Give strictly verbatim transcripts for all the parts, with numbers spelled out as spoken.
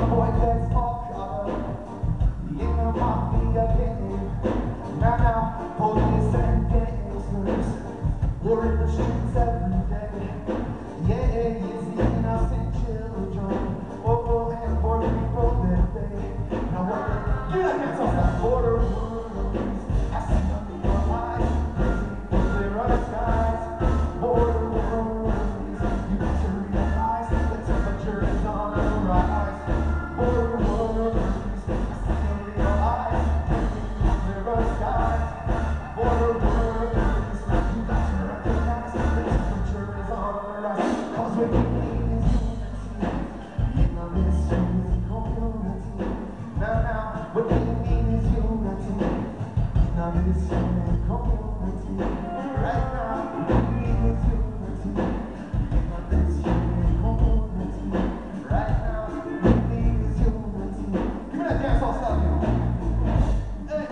boy gets all caught up in the mafia game. Now, now, police and gangsters, we're in the streets every day. Yeah, you see innocent children, oh, oh, and poor people that they. Now what they do, I can't talk about border words. I see them in your eyes, crazy, clear our skies. Border words, you got to realize the temperature is on the rise. Border words, I see them in your eyes, clear our skies. Border words, you got to recognize the temperature is on the rise. Cause what we need is unity in our mystery community. Now, now, what we need is unity in our mystery community. Right now, what we need is unity in our mystery community. Right now, what we need is unity. Give me that dance all style, you. Hey.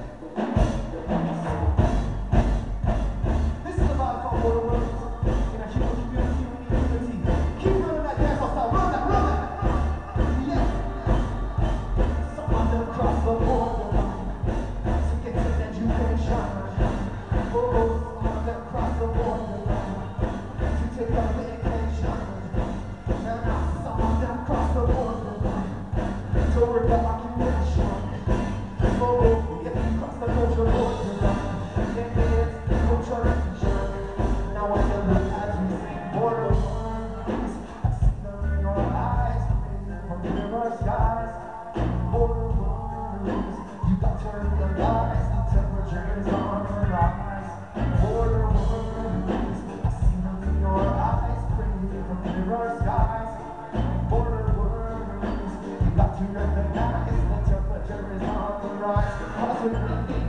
This is a vibe called Border Words. And I keep on keeping it, keeping it, unity. Keep running that dance all style. Run that, run that. Yeah. Some of them cross the border line to get to education. Oh, some of them cross the border line to take a vacation. Now, now, some of them cross the border line to work the occupation. Oh, yeah, you cross the culture border line. Yeah, it's culture fusion. Now I feel the as we sing border words. I see them in your eyes, from the river skies. Border words, you got to realize the temperature is on the rise. Border words, I see them in your eyes, crazy from the river skies. Border words, you got to recognize the temperature is on the rise. Cause we need